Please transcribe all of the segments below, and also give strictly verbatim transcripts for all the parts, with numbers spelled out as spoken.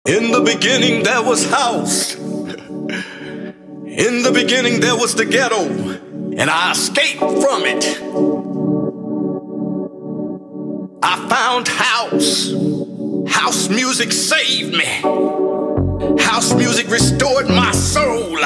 In the beginning there was house. In the beginning there was the ghetto, and I escaped from it. I found house. House music saved me. House music restored my soul.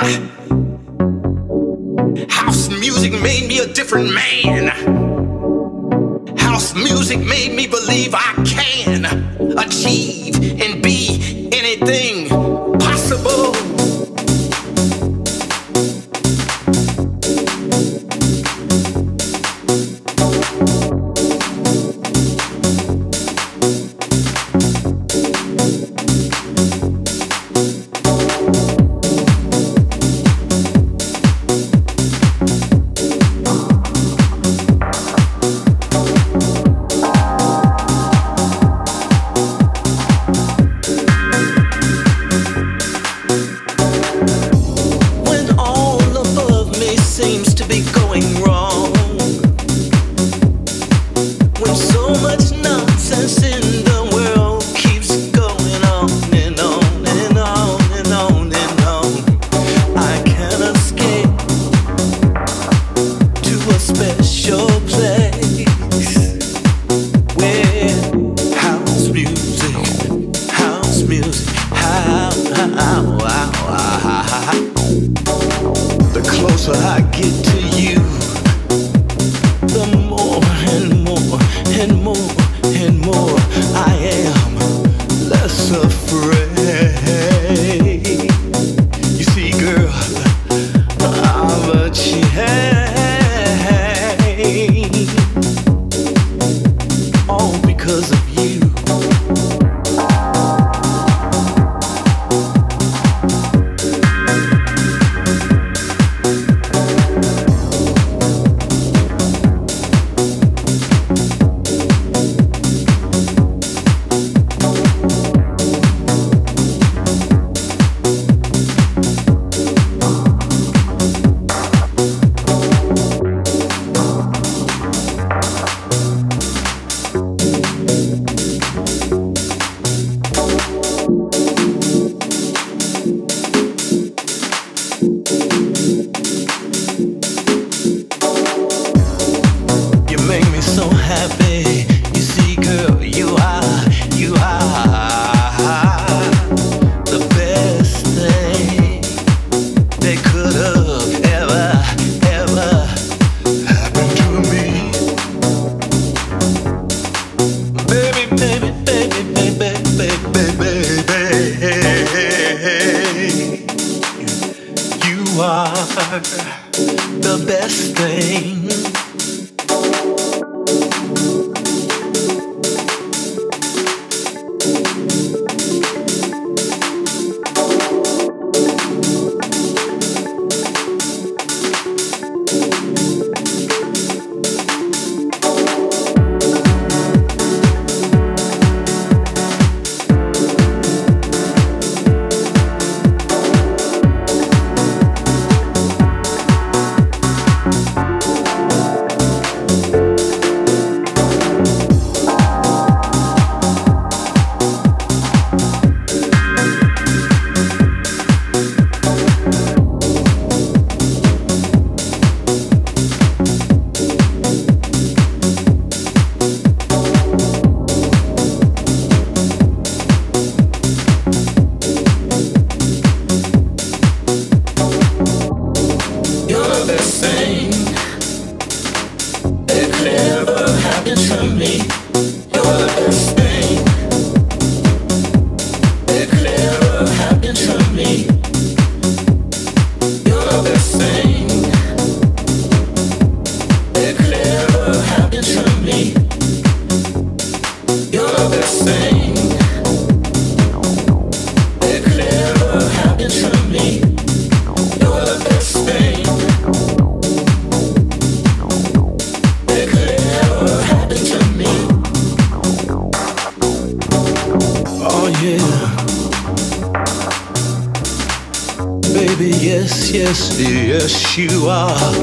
House music made me a different man. House music made me believe I can achieve and be anything possible. The best thing. Yes, yes, yes, you are.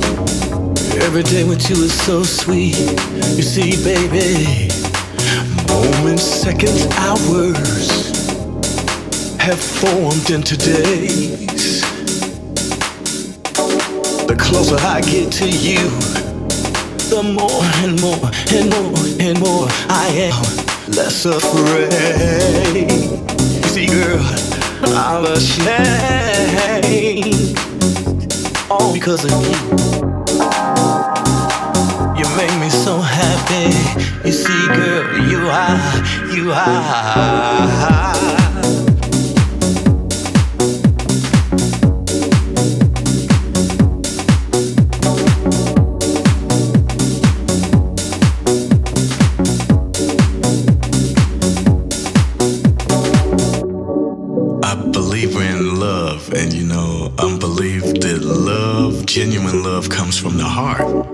Every day with you is so sweet. You see, baby, Moments, seconds, hours have formed into days. The closer I get to you, the more and more and more and more I am less afraid. You see, girl, I'm ashamed, all because of you. You make me so happy. You see, girl, you are, you are. And you know, I believe that love, genuine love, comes from the heart.